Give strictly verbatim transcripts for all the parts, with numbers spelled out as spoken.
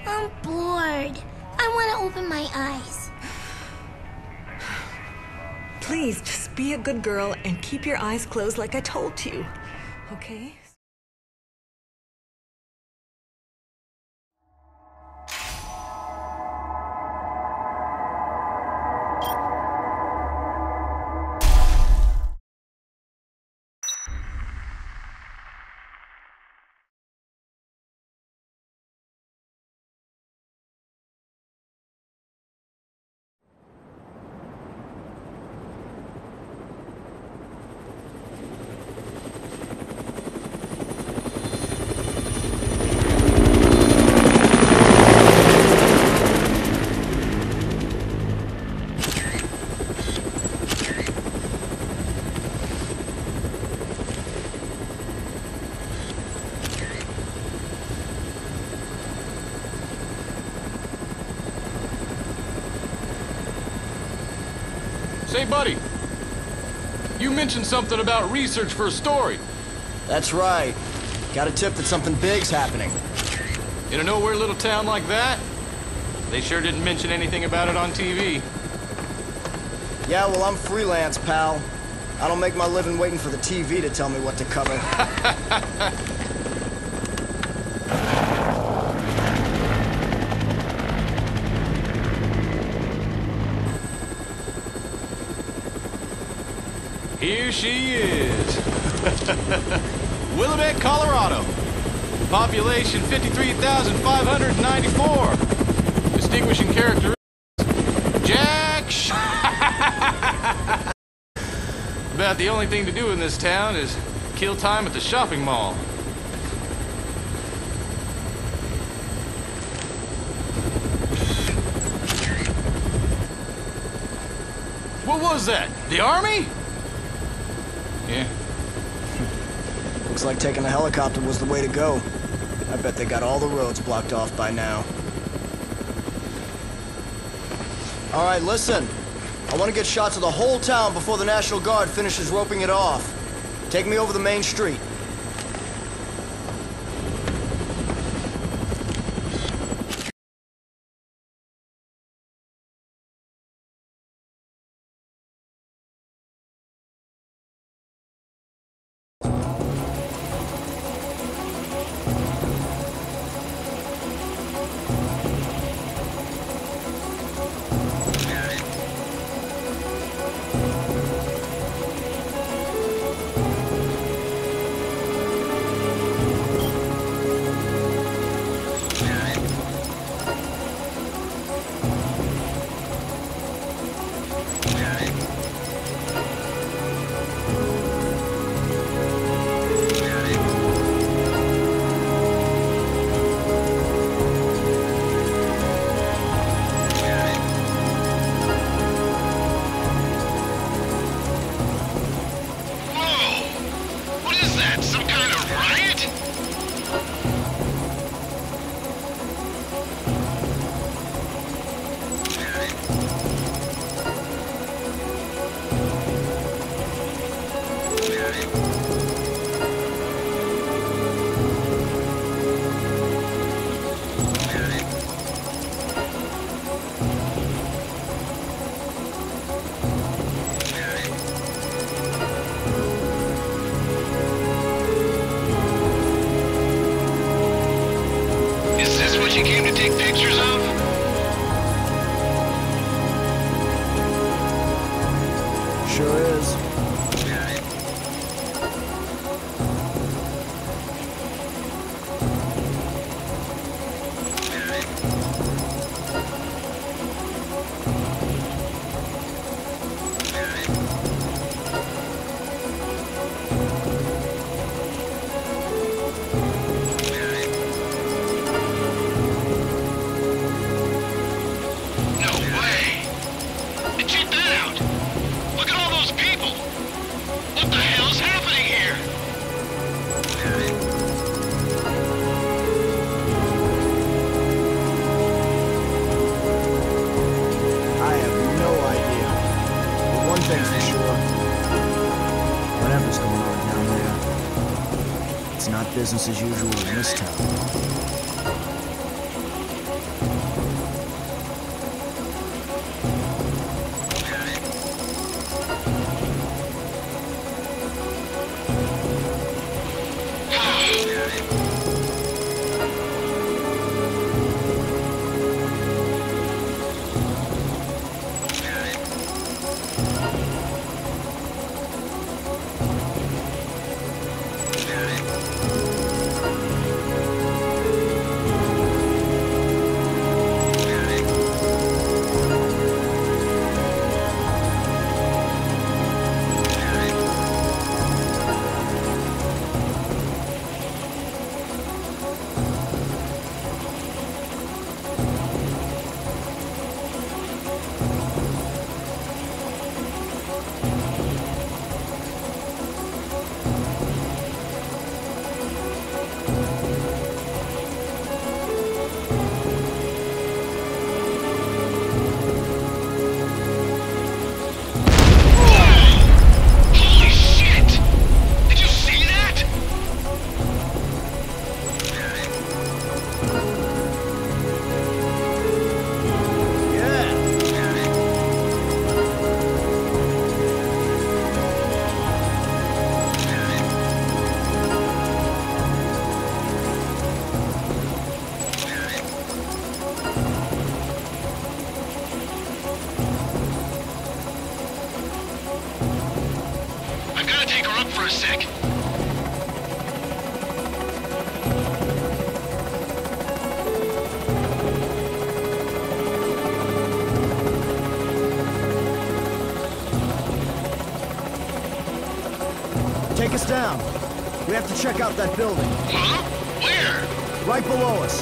I'm bored. I want to open my eyes. Please, just be a good girl and keep your eyes closed like I told you. Okay? Say, buddy, you mentioned something about research for a story. That's right. Got a tip that something big's happening. In a nowhere little town like that? They sure didn't mention anything about it on T V. Yeah, well, I'm freelance, pal. I don't make my living waiting for the T V to tell me what to cover. Here she is. Willamette, Colorado. Population fifty-three thousand five hundred ninety-four. Distinguishing characteristics. Jack Sh About the only thing to do in this town is kill time at the shopping mall. What was that? The army? Yeah. Looks like taking a helicopter was the way to go. I bet they got all the roads blocked off by now. All right, listen. I want to get shots of the whole town before the National Guard finishes roping it off. Take me over the main street. You came to take pictures of? Sure is. Business as usual in this town. us down. We have to check out that building. Huh? Where? Right below us.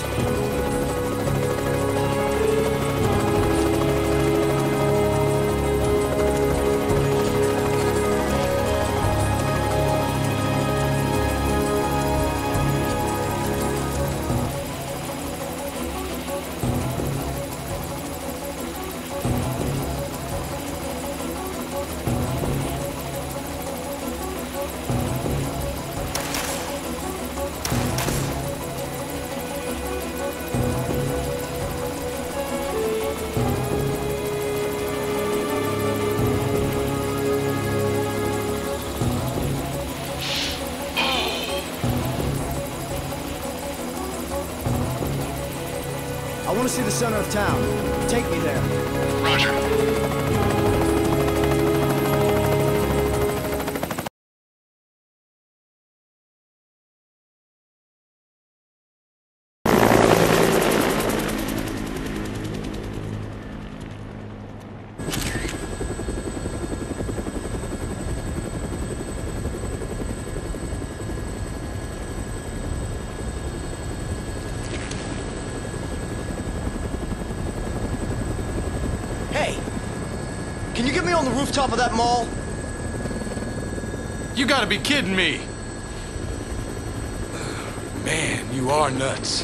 I want to see the center of town. Take me there. Roger. Hey! Can you get me on the rooftop of that mall? You gotta be kidding me! Man, you are nuts.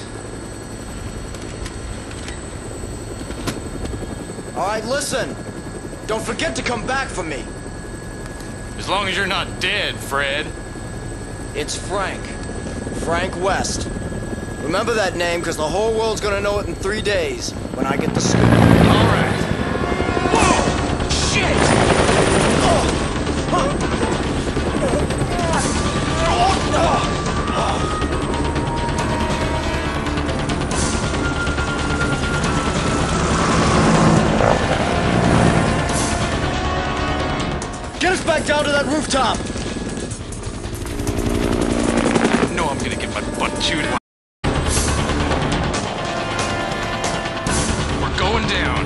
Alright, listen. Don't forget to come back for me. As long as you're not dead, Fred. It's Frank. Frank West. Remember that name, because the whole world's gonna know it in three days when I get the scoop. All right. Whoa! Shit! Oh! Huh! Get us back down to that rooftop! I know I'm gonna get my butt chewed. We're going down.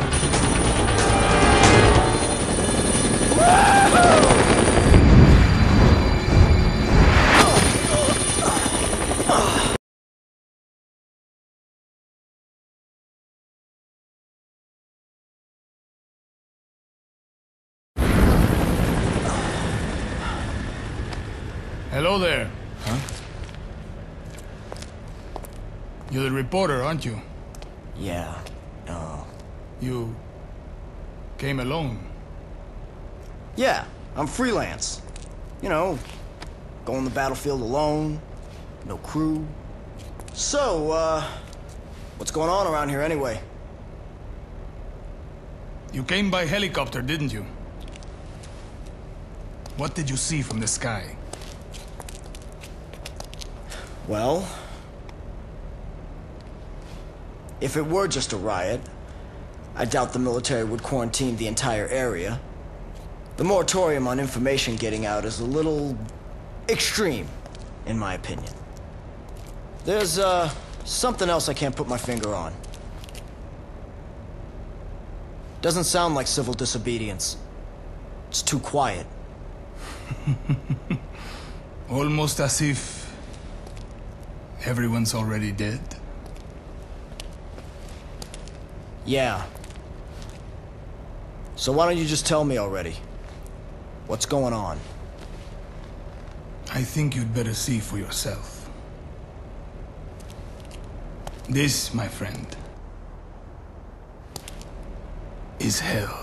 Hello there. Huh? You're the reporter, aren't you? Yeah. Uh... You came alone. Yeah, I'm freelance. You know, go on the battlefield alone, no crew. So, uh, what's going on around here anyway? You came by helicopter, didn't you? What did you see from the sky? Well, if it were just a riot, I doubt the military would quarantine the entire area. The moratorium on information getting out is a little extreme, in my opinion. There's, uh, something else I can't put my finger on. Doesn't sound like civil disobedience. It's too quiet. Almost as if everyone's already dead. Yeah. So why don't you just tell me already? What's going on? I think you'd better see for yourself. This, my friend, is hell.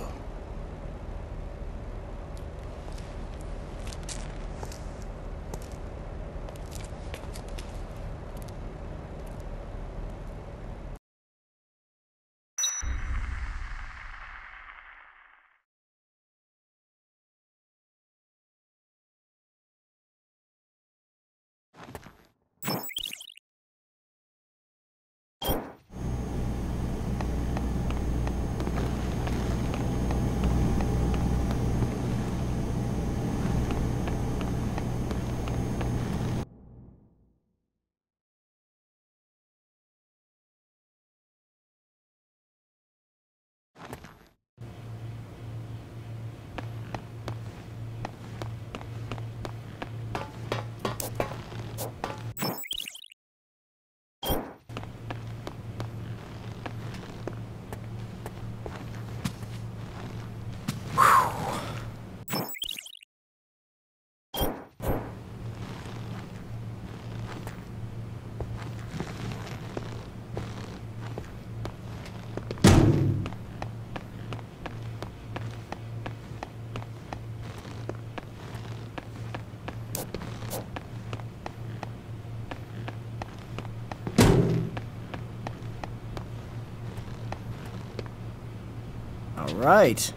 All right.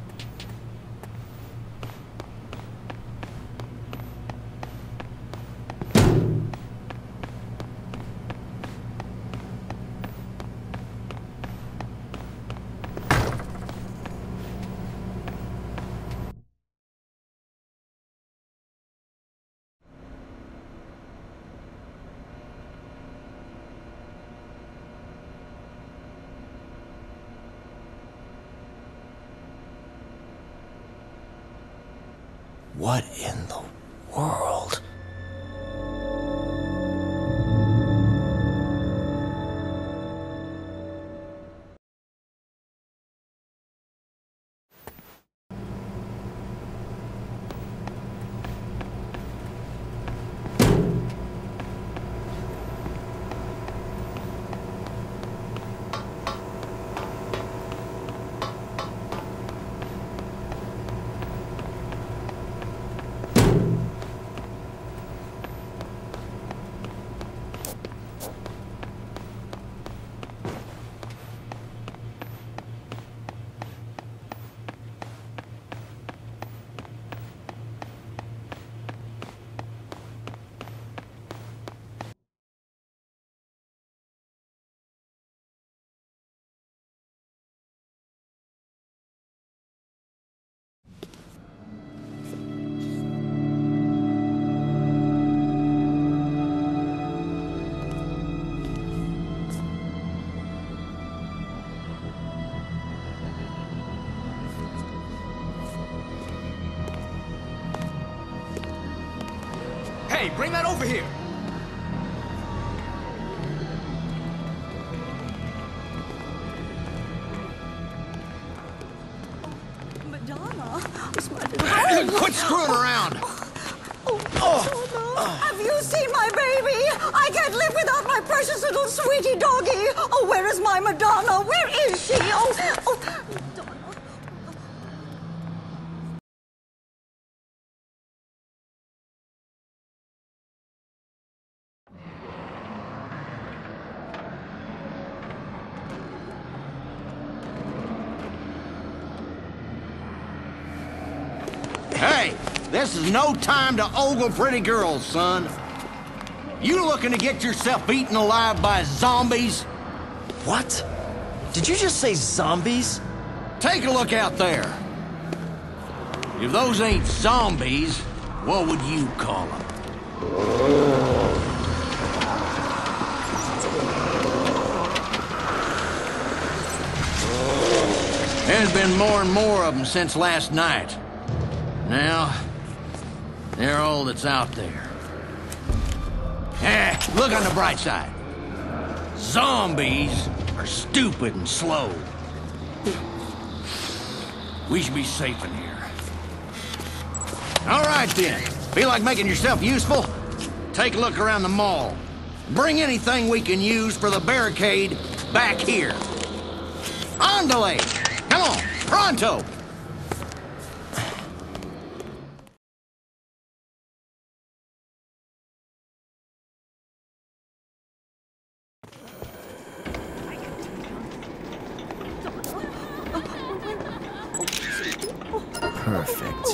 What in the world? Hey, bring that over here! Madonna? Quit screwing around! Oh, Madonna, have you seen my baby? I can't live without my precious little sweetie doggy. Oh, where is my Madonna? Where is she? Oh, oh, Madonna. Hey, this is no time to ogle pretty girls, son. You looking to get yourself eaten alive by zombies? What? Did you just say zombies? Take a look out there. If those ain't zombies, what would you call them? There's been more and more of them since last night. Now, they're all that's out there. Eh, look on the bright side. Zombies are stupid and slow. We should be safe in here. All right, then. Feel like making yourself useful? Take a look around the mall. Bring anything we can use for the barricade back here. Andale! Come on, pronto! Perfect.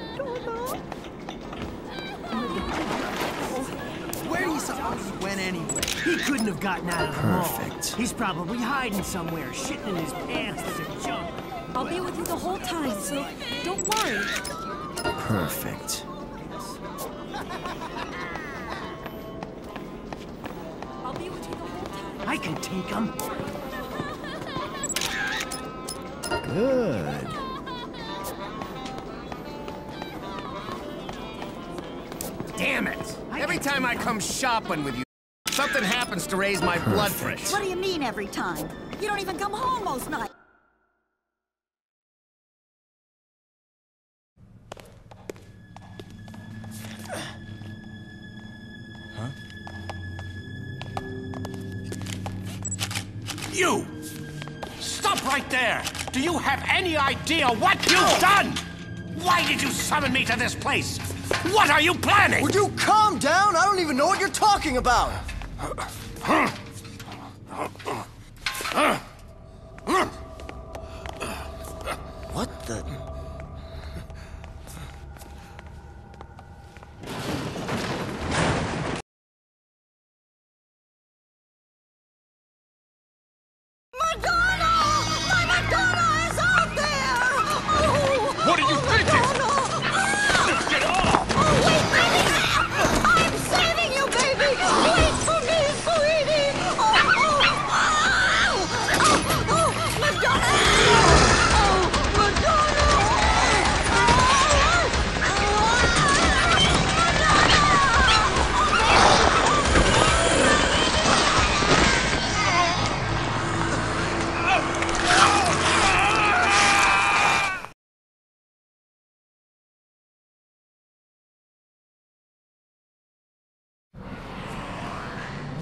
Where do you suppose he went anyway? He couldn't have gotten out of the mall. Perfect. He's probably hiding somewhere, shitting in his pants like a junk. I'll be with you the whole time, so don't worry. Perfect. I'll be with you the whole time. I can take him. Good. Damn it! Every time I come shopping with you, something happens to raise my blood pressure. What do you mean every time? You don't even come home most nights. You! Stop right there! Do you have any idea what you've done? Why did you summon me to this place? What are you planning? Would you calm down? I don't even know what you're talking about.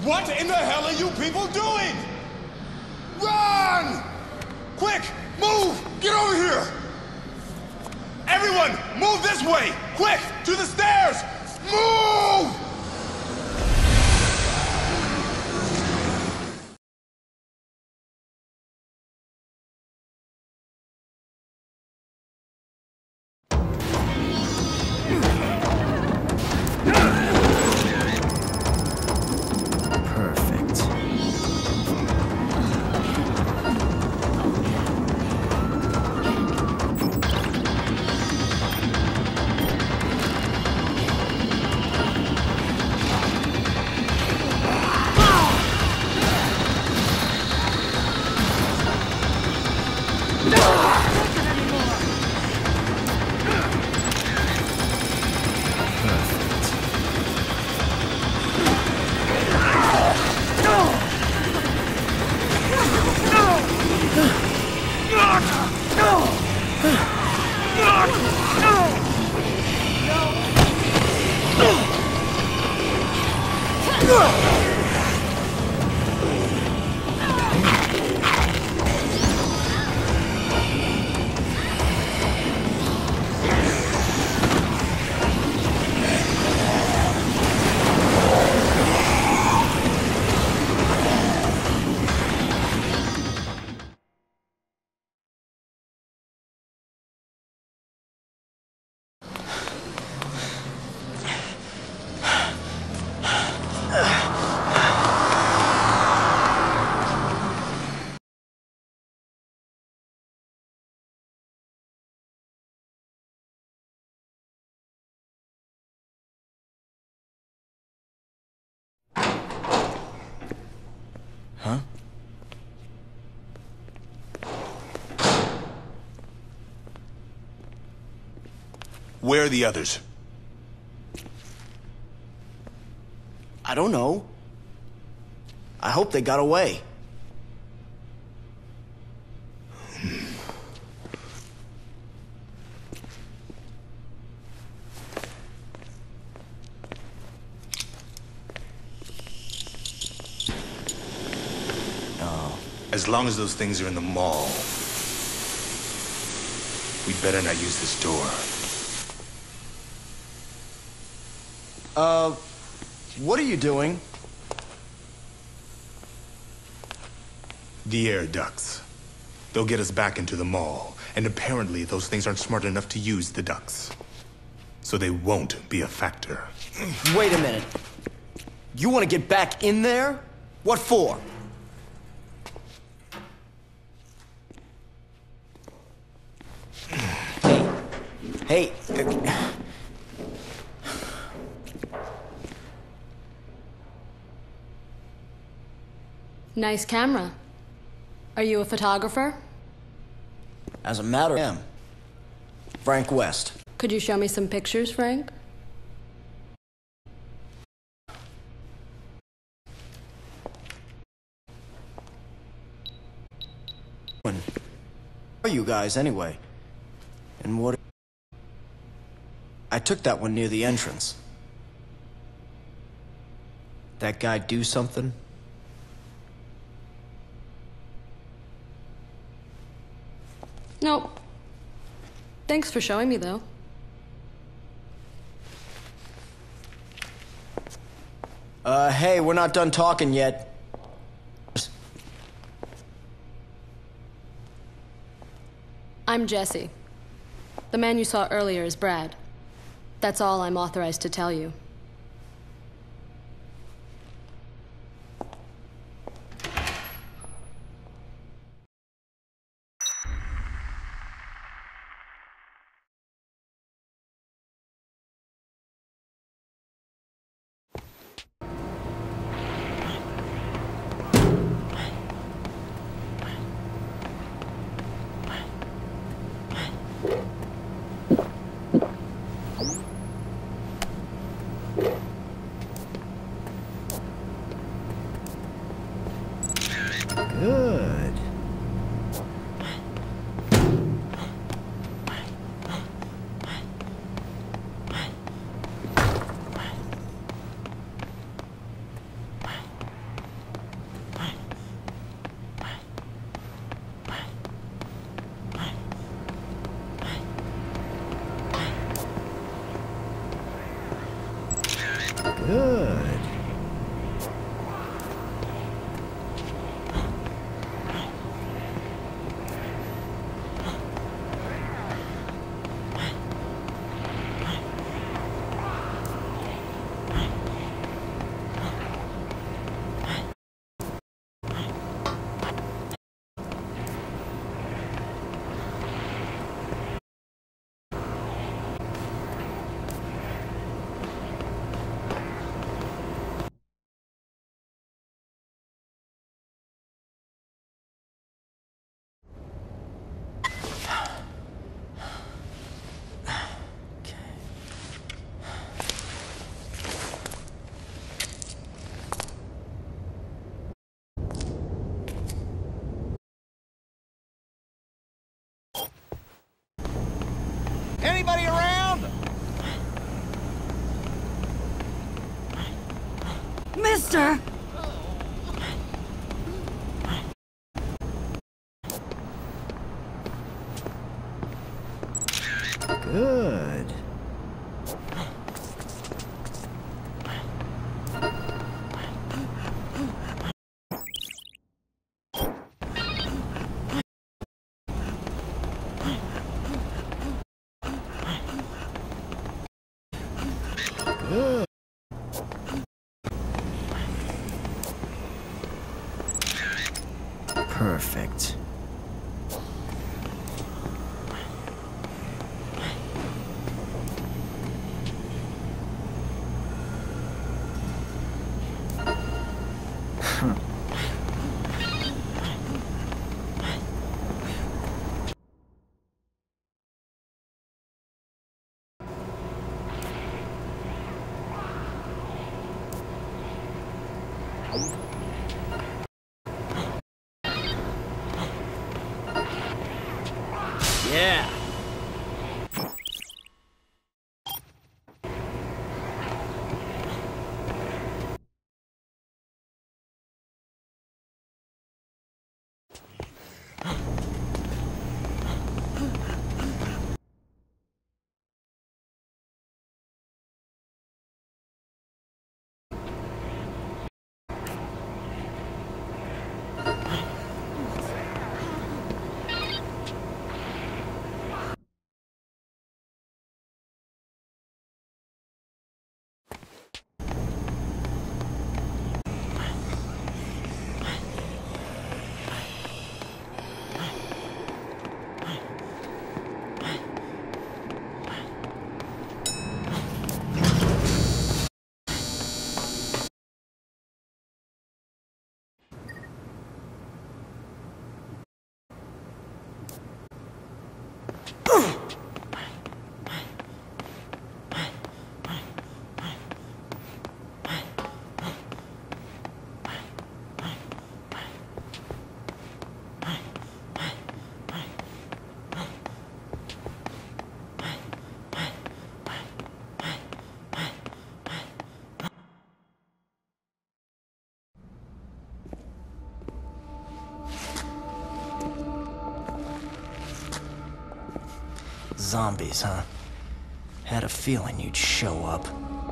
What in the hell are you people doing? Run! Quick, move! Get over here! Everyone, move this way! Quick, to the stairs! Move! Huh? Where are the others? I don't know. I hope they got away. As long as those things are in the mall, we'd better not use this door. Uh, what are you doing? The air ducts. They'll get us back into the mall, and apparently those things aren't smart enough to use the ducts. So they won't be a factor. Wait a minute. You want to get back in there? What for? Hey. Hey. Nice camera. Are you a photographer? As a matter of fact, I am. Frank West. Could you show me some pictures, Frank? Who are you guys anyway? And what? I took that one near the entrance. That guy do something? Nope. Thanks for showing me, though. Uh, hey, we're not done talking yet. I'm Jesse. The man you saw earlier is Brad. That's all I'm authorized to tell you. Good. Anybody around? Mister! Good. Good. Perfect. Yeah. Zombies, huh? Had a feeling you'd show up.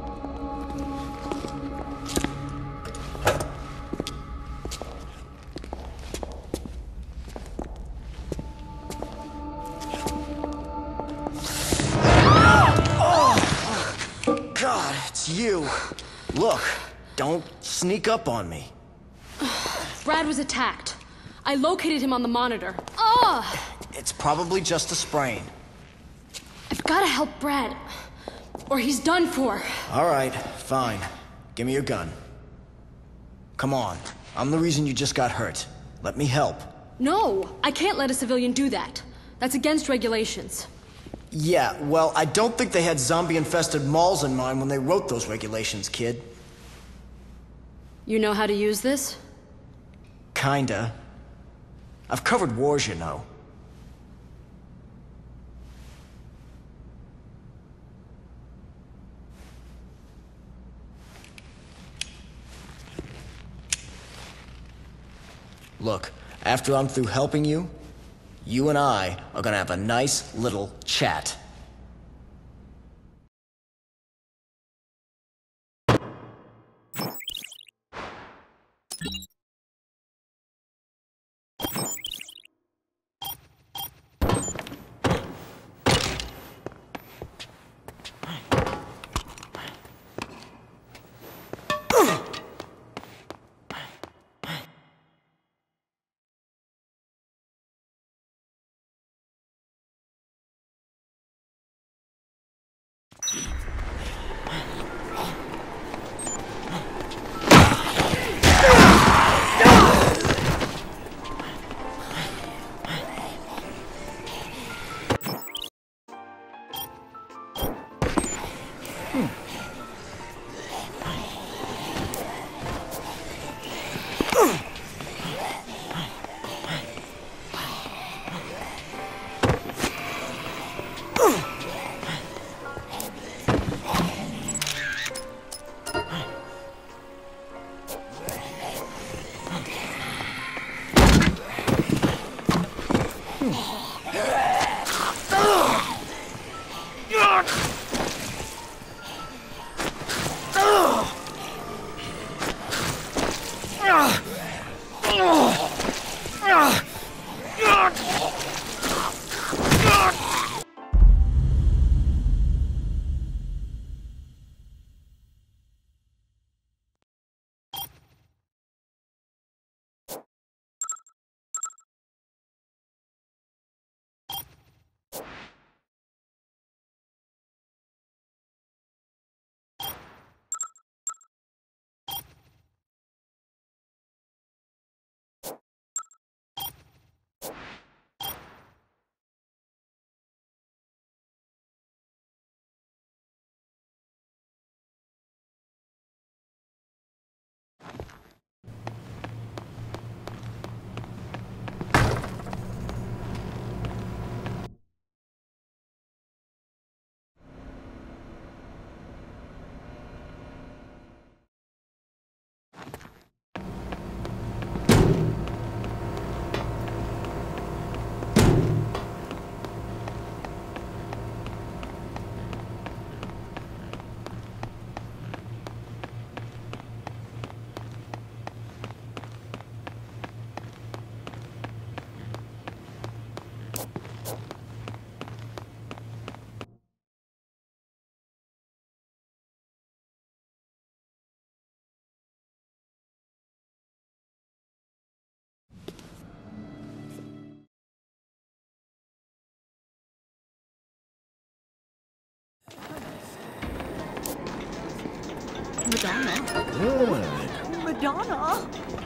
Oh! God, it's you. Look, don't sneak up on me. Brad was attacked. I located him on the monitor. Ugh! It's probably just a sprain. I've gotta help Brad, or he's done for. All right, fine. Give me your gun. Come on. I'm the reason you just got hurt. Let me help. No, I can't let a civilian do that. That's against regulations. Yeah, well, I don't think they had zombie-infested malls in mind when they wrote those regulations, kid. You know how to use this? Kinda. I've covered wars, you know. Look, after I'm through helping you, you and I are gonna have a nice little chat. Madonna. Good. Madonna.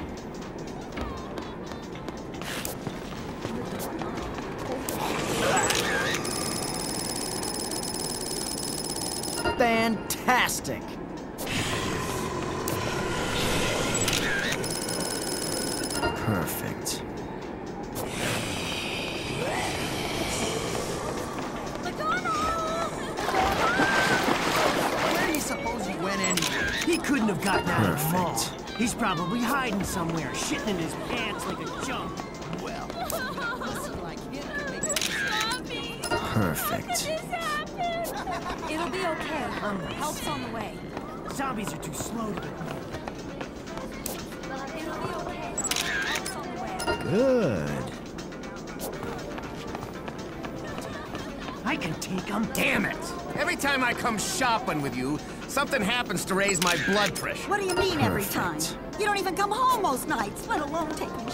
Fantastic. Perfect. Where do you suppose he went anyway? He couldn't have gotten out of the mall. He's probably hiding somewhere, shitting in his pants like a chump. Well, listen like him can make it. Perfect. It'll be okay. Um, help's on the way. Zombies are too slow to get It'll be okay. Help's on the way. Good. I can take them. Damn it! Every time I come shopping with you, something happens to raise my blood pressure. What do you mean every time? You don't even come home most nights, let alone take me.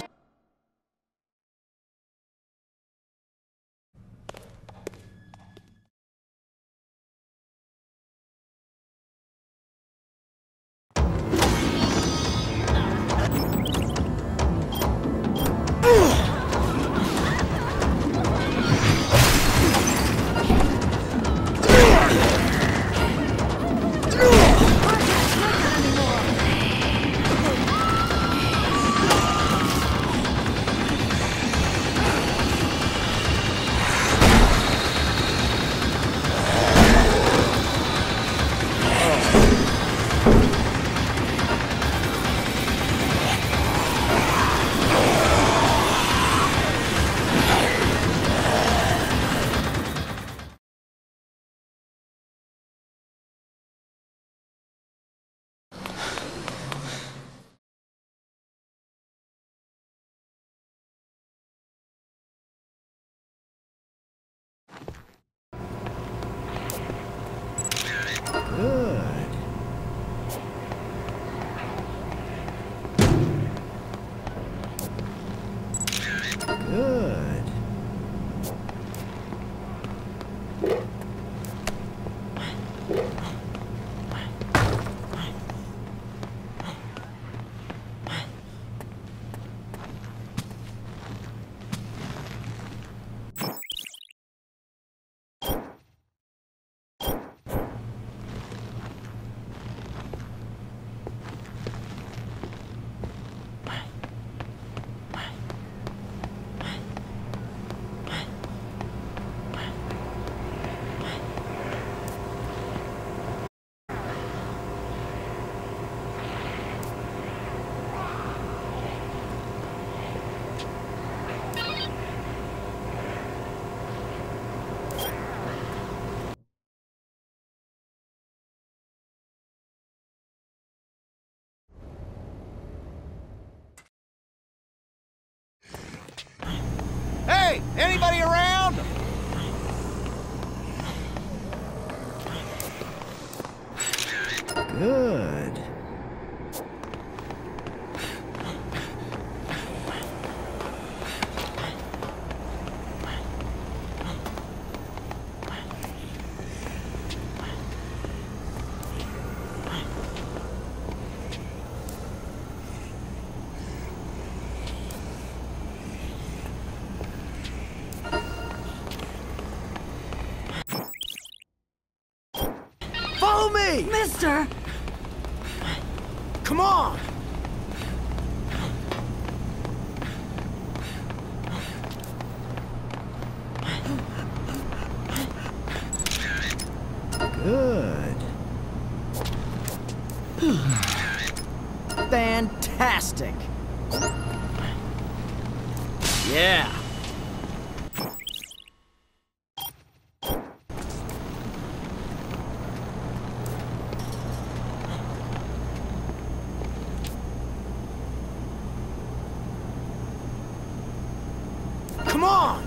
Hey, anybody around? Good. Follow me! Mister! Come on! Good. Fantastic! Yeah. Come on!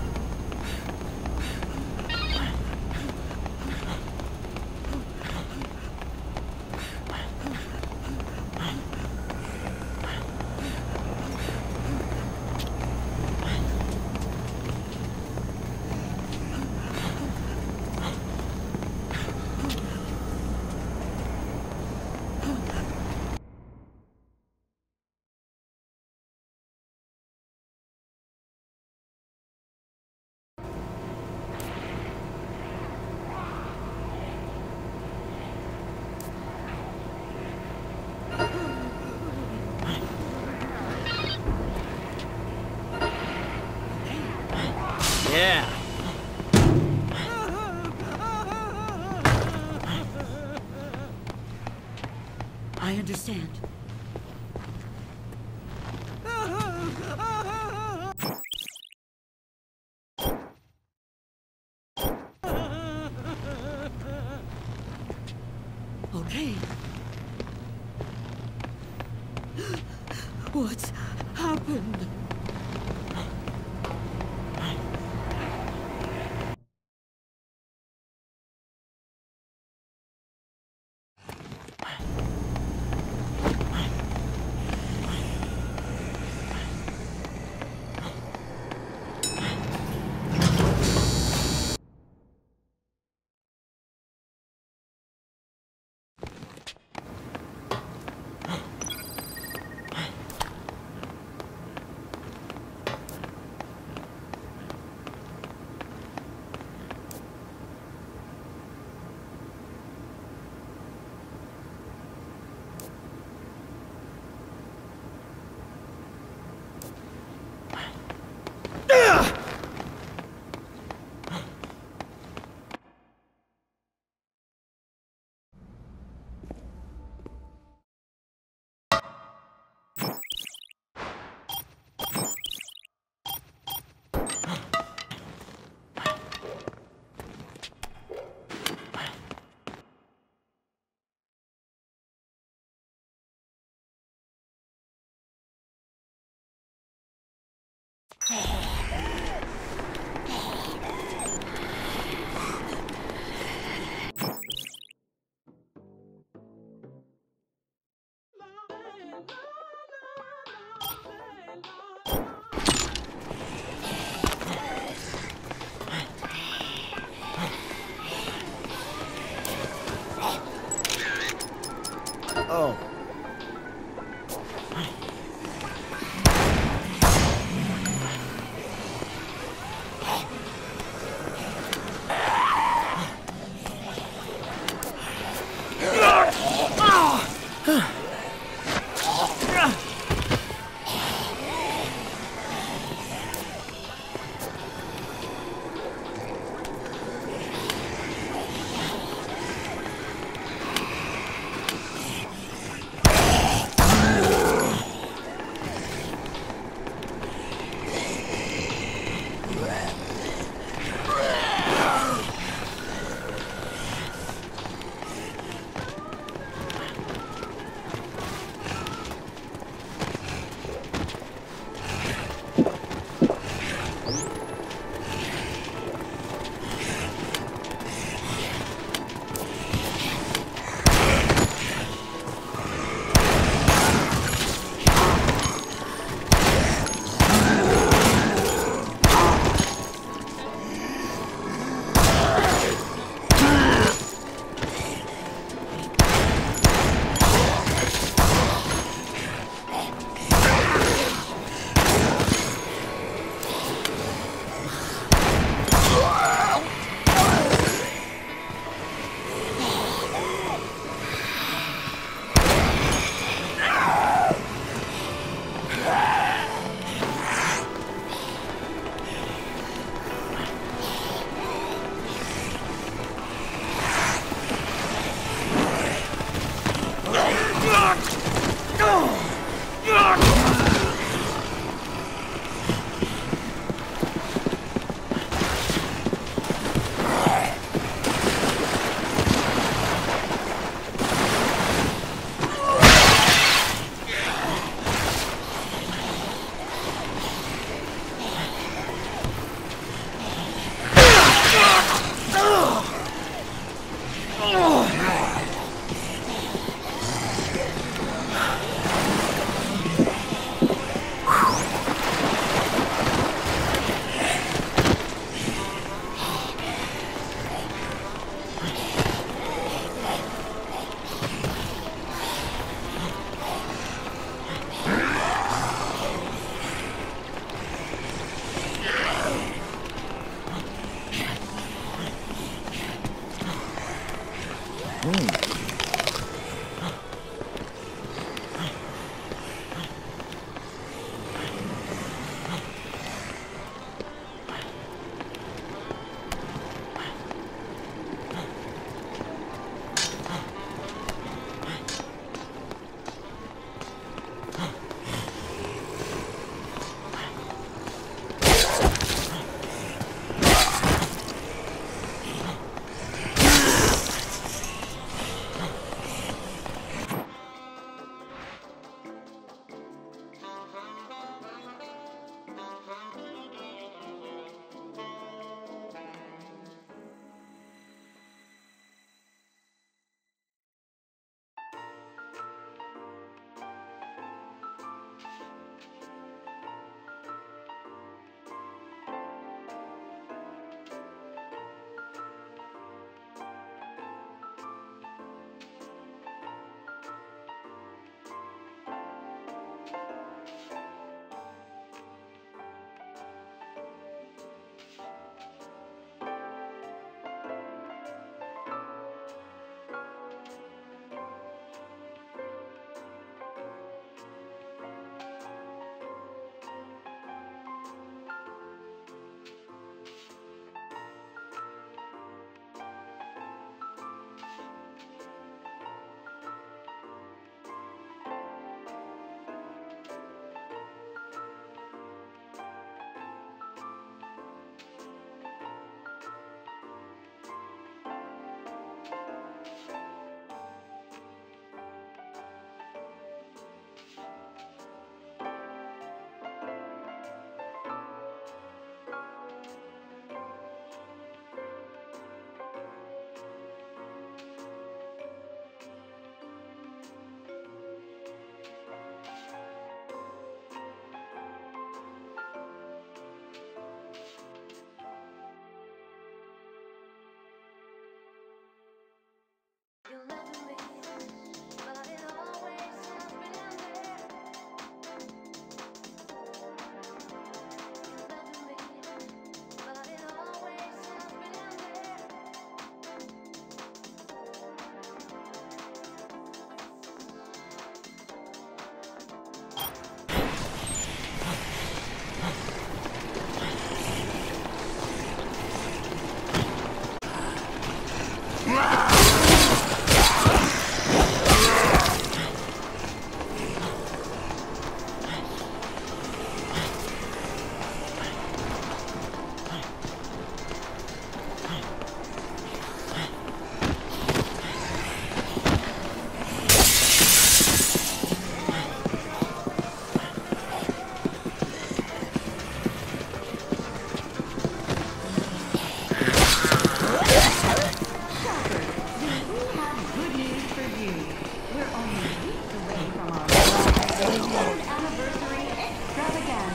Yeah. I understand. Okay. What's happened?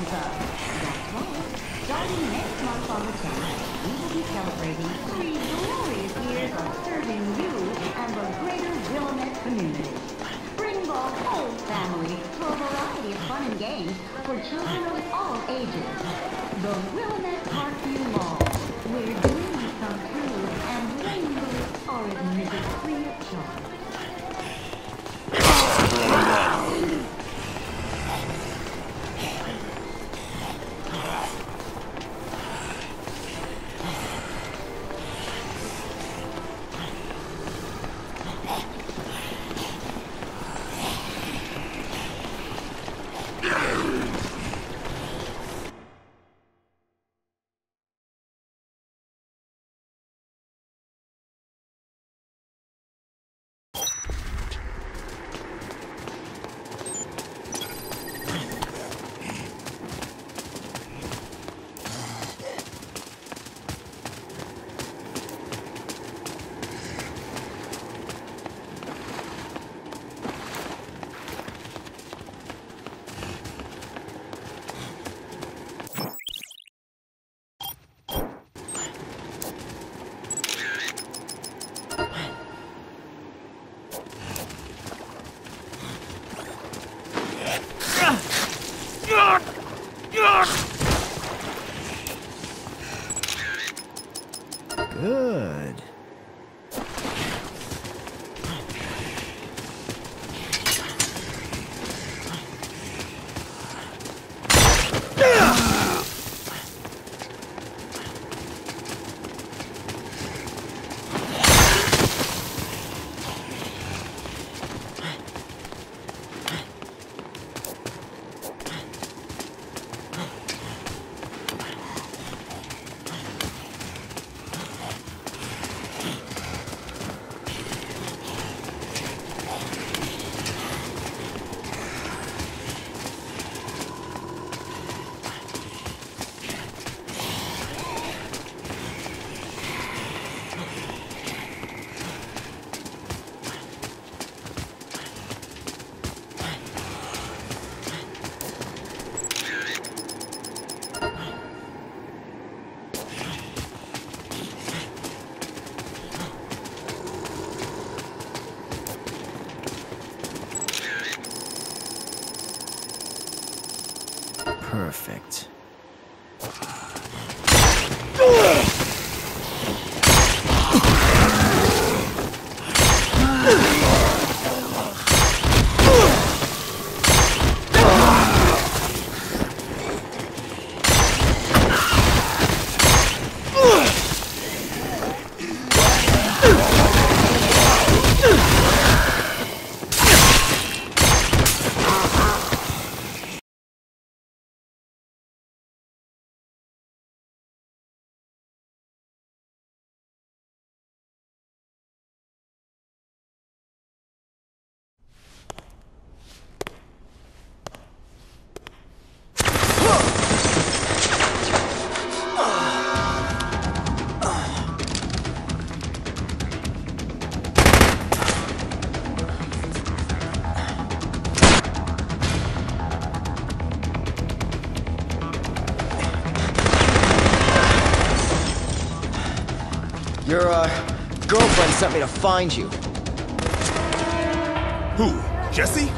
Santa. That's right. Starting next month on the tenth, we will be celebrating three glorious years of serving you and the greater Willamette community. Bring the whole family to a variety of fun and games for children of all ages. The Willamette Parkview Mall, where dreams come true and rainbows are admitted free of charge. Good. Perfect. Your, uh, girlfriend sent me to find you. Who? Jesse?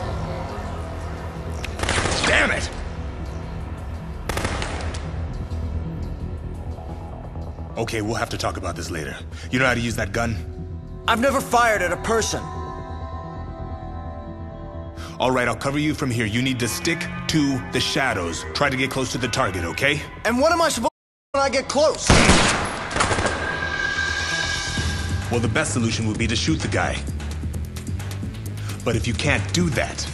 Damn it! Okay, we'll have to talk about this later. You know how to use that gun? I've never fired at a person. All right, I'll cover you from here. You need to stick to the shadows. Try to get close to the target, okay? And what am I supposed to do when I get close? Well, the best solution would be to shoot the guy. But if you can't do that,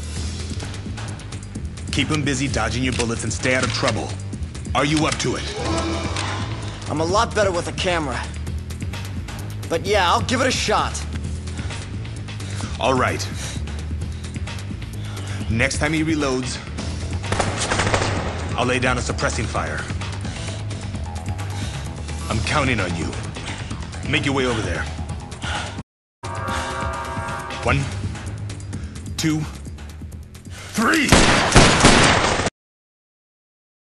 keep him busy dodging your bullets and stay out of trouble. Are you up to it? I'm a lot better with a camera. But yeah, I'll give it a shot. All right. Next time he reloads, I'll lay down a suppressing fire. I'm counting on you. Make your way over there. One, two, three!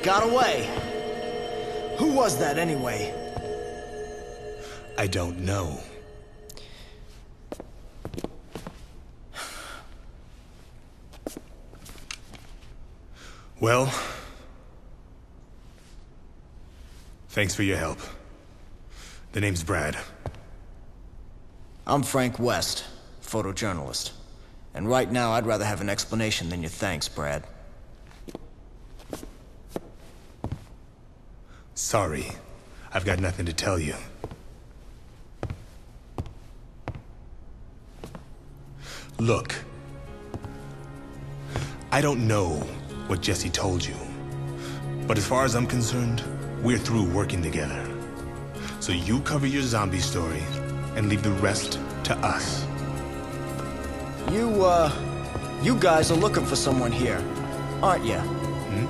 got away. Who was that anyway? I don't know. Well, thanks for your help. The name's Brad. I'm Frank West, photojournalist. And right now, I'd rather have an explanation than your thanks, Brad. Sorry, I've got nothing to tell you. Look, I don't know what Jesse told you, but as far as I'm concerned, we're through working together. So you cover your zombie story and leave the rest to us. You, uh, you guys are looking for someone here, aren't you? Hmm?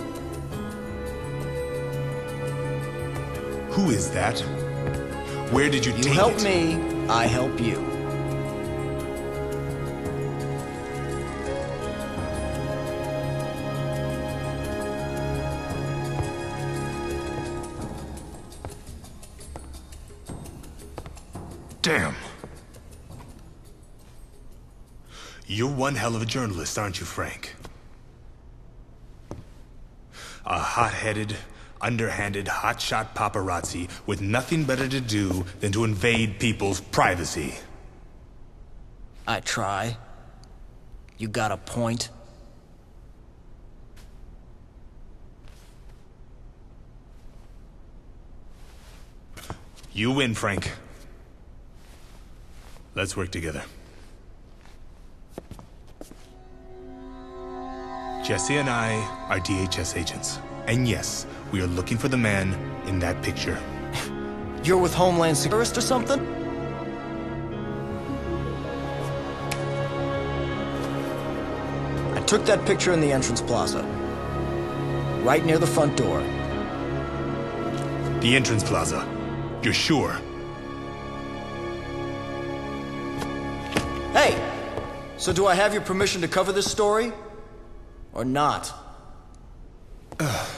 Who is that? Where did you, you take help it? me, I help you. Damn. You're one hell of a journalist, aren't you, Frank? A hot-headed, underhanded, hotshot paparazzi with nothing better to do than to invade people's privacy. I try. You got a point? You win, Frank. Let's work together. Jesse and I are D H S agents. And yes, we are looking for the man in that picture. You're with Homeland Security or something? I took that picture in the entrance plaza. Right near the front door. The entrance plaza. You're sure? Hey! So do I have your permission to cover this story? Or not? Ugh.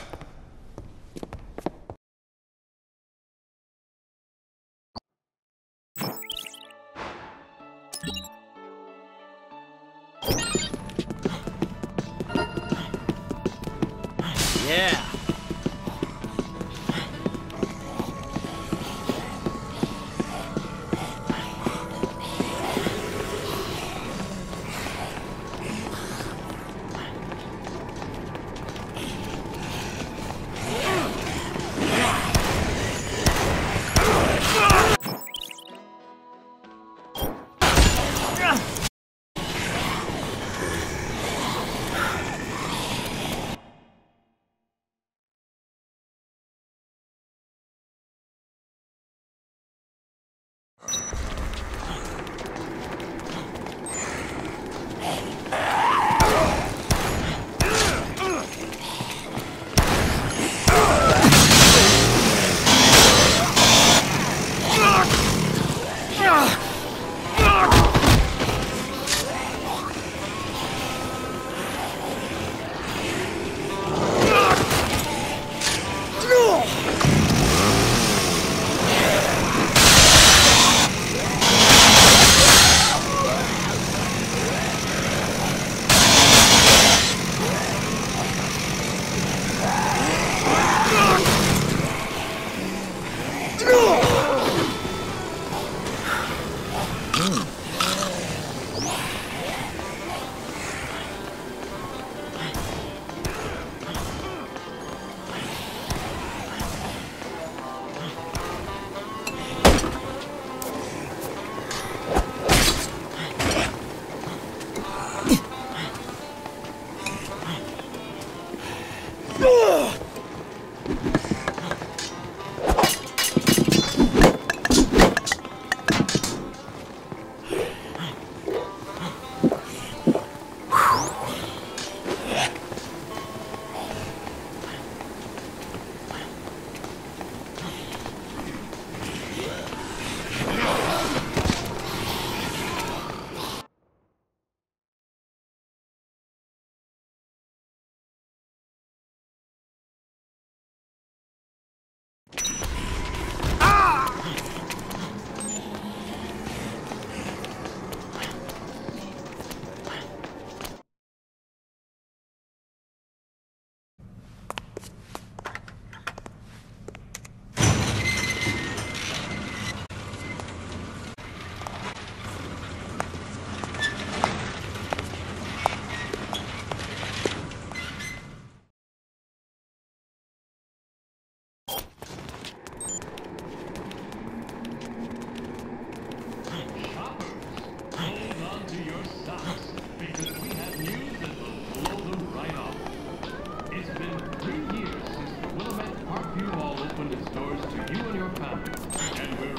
You and your family. And we're...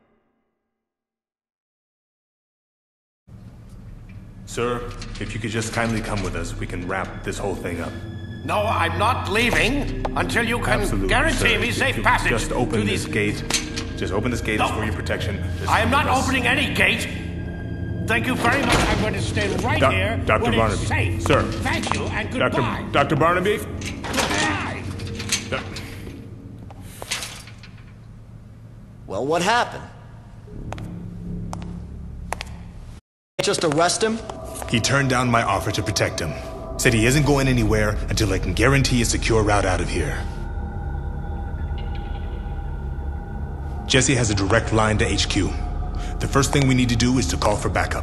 Sir, if you could just kindly come with us, we can wrap this whole thing up. No, I'm not leaving until you can Absolutely, guarantee sir. me If safe you passage. Just open to this these... gate. Just open this gate. No. It's for your protection. Just I am not give us- opening any gate. Thank you very much. I'm going to stay right Doc- here Doctor when Barnaby. it's safe. Sir. Thank you and Doctor goodbye. Doctor Barnaby? Goodbye. Doc- Well, what happened? Just arrest him? He turned down my offer to protect him. Said he isn't going anywhere until I can guarantee a secure route out of here. Jesse has a direct line to H Q. The first thing we need to do is to call for backup.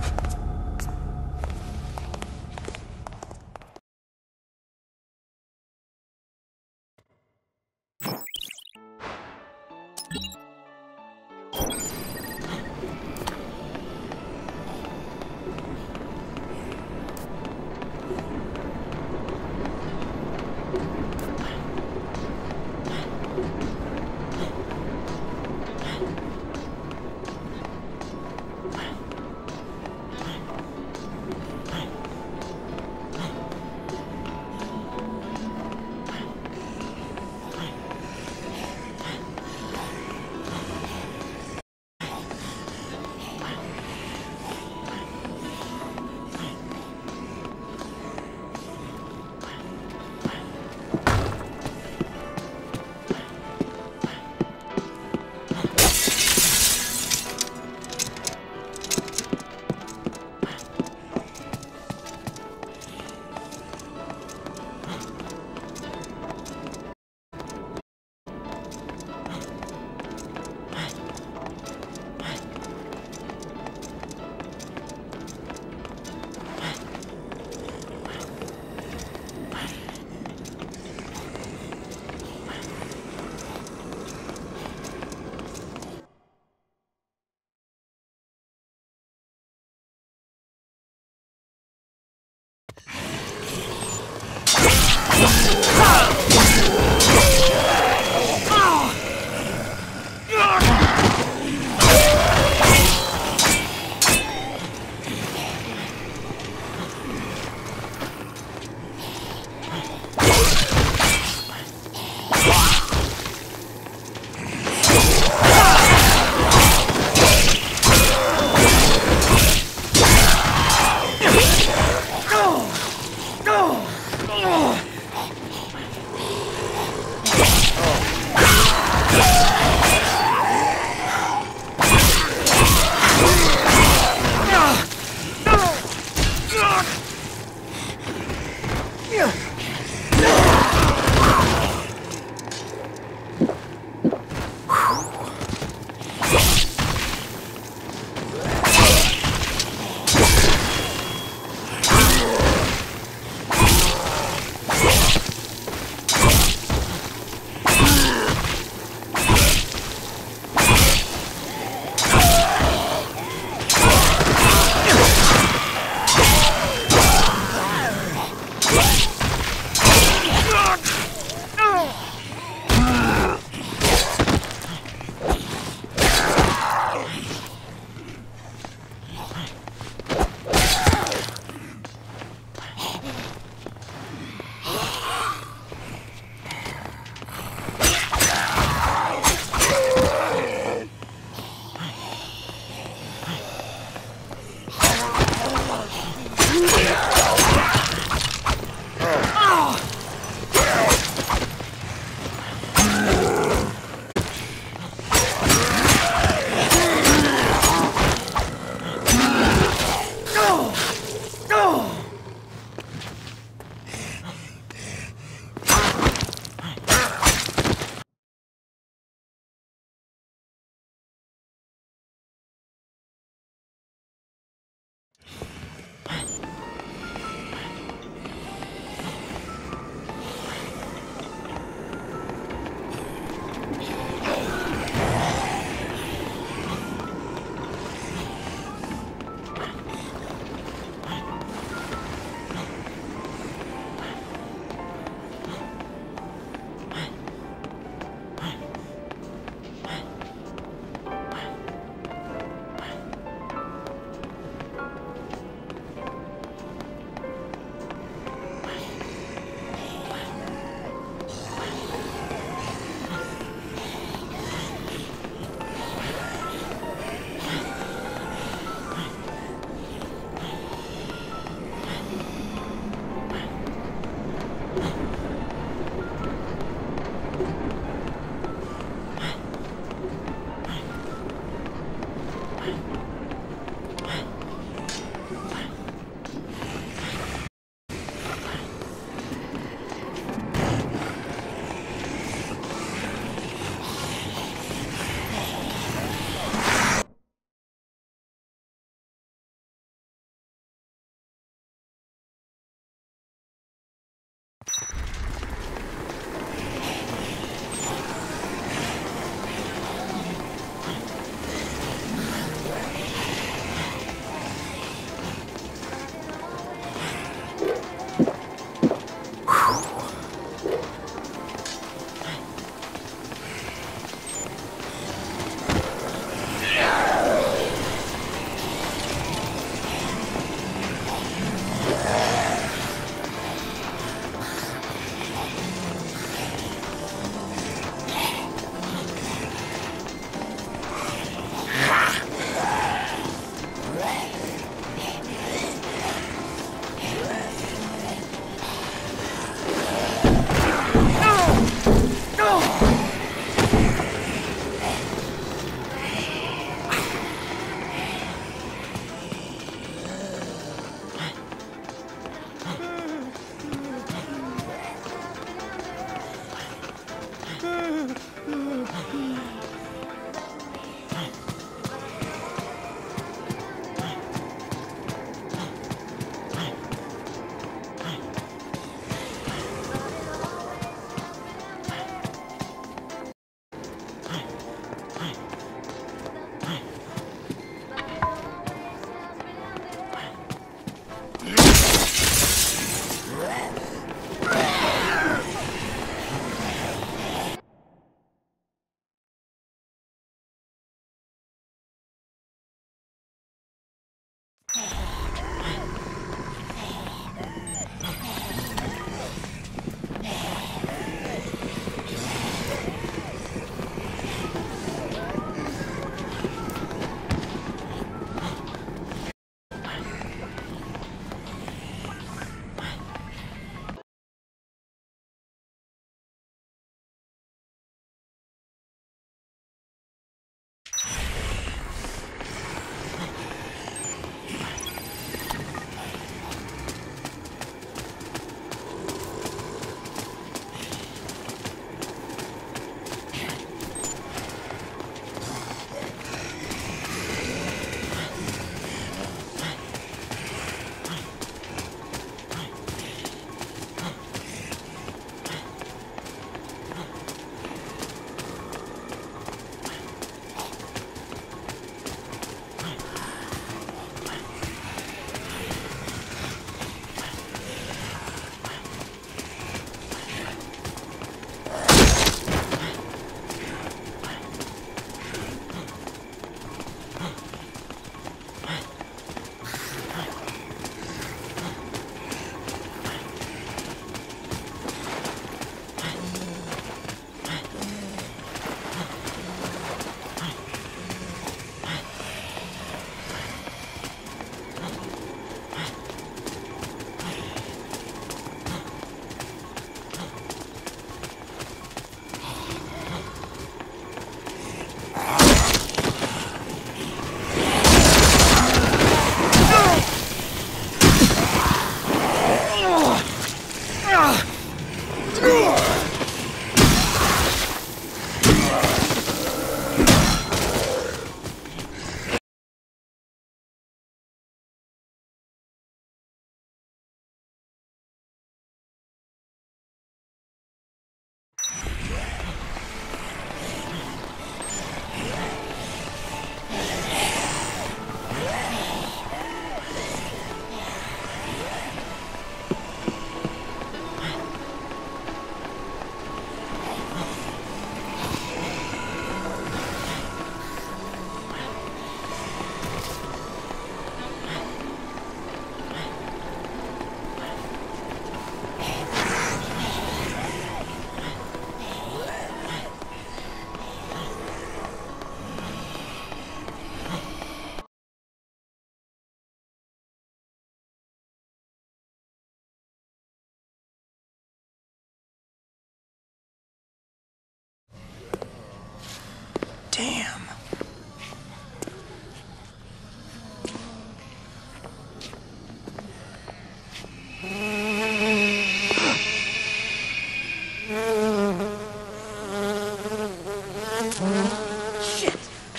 Shit!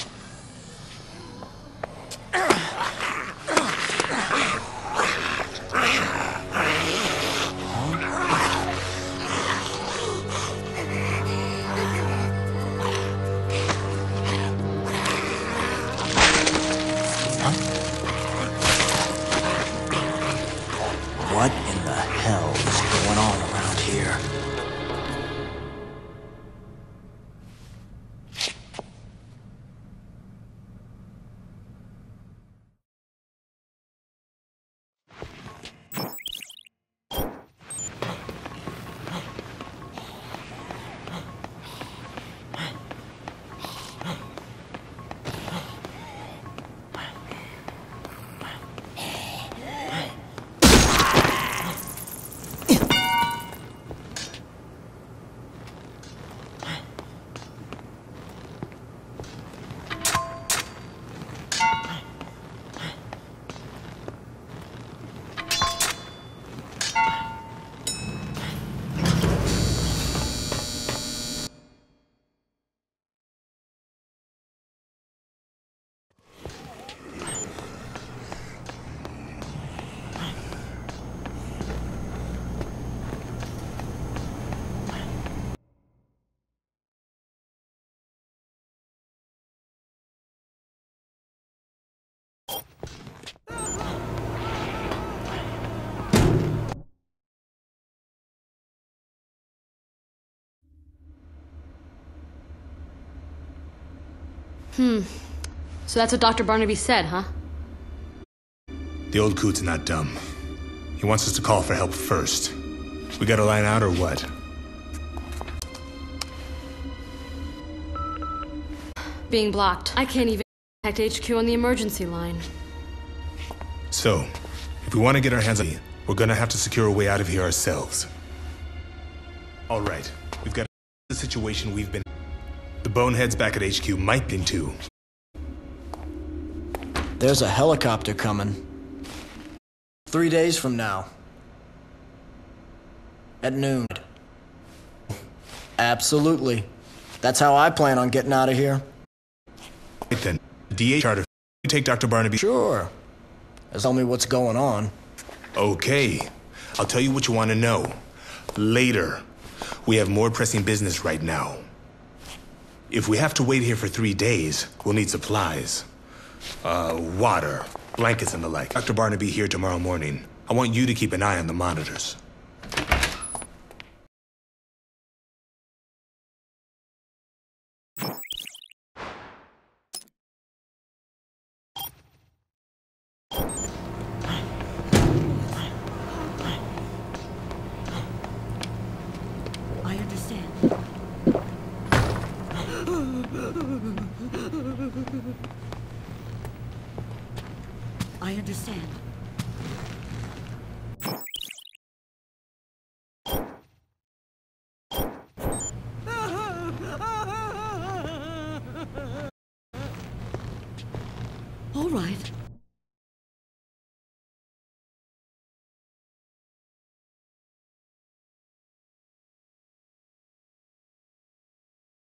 What in the hell is going on around here? Hmm. So that's what Doctor Barnaby said, huh? The old coot's not dumb. He wants us to call for help first. We gotta line out or what? Being blocked. I can't even contact H Q on the emergency line. So, if we want to get our hands on it, we're gonna have to secure a way out of here ourselves. All right, we've got the situation we've been. The boneheads back at H Q might be too. There's a helicopter coming. Three days from now. At noon. Absolutely. That's how I plan on getting out of here. Right then, D A charter. You take Doctor Barnaby. Sure. Just tell me what's going on. Okay. I'll tell you what you want to know. Later. We have more pressing business right now. If we have to wait here for three days, we'll need supplies. Uh, water, blankets and the like. Doctor Barnaby here tomorrow morning. I want you to keep an eye on the monitors. I understand. I understand. All right.